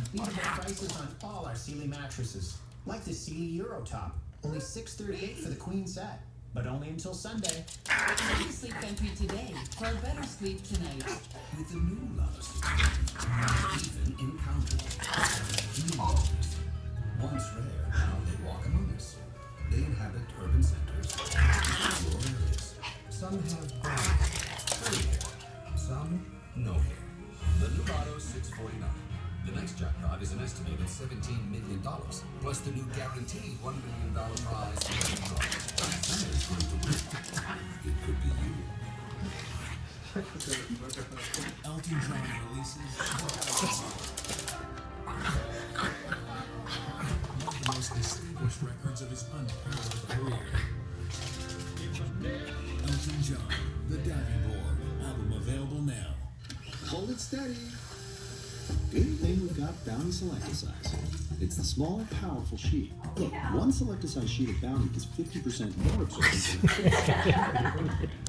Beatable prices on all our Sealy mattresses. Like the Sealy Euro Top. Only $638 for the queen set. But only until Sunday. Go to Sleep Country today for a better sleep tonight. With the new love system, even encounters. Humans. Once rare, now they walk among us. They inhabit urban centers, rural areas. Some have brown hair, some no hair. The new Lotto 649. The next jackpot is an estimated $17 million, plus the new guaranteed $1 million prize. Someone's going to win. It could be you. Elton John releases one of the most distinguished records of his unparalleled career. Elton John, The Diving Board, album available now. Hold it steady. Good thing we've got Bounty Select-A-Size. It's the small, powerful sheet. Look, one Select-A-Size sheet of Bounty is 50% more absorbent.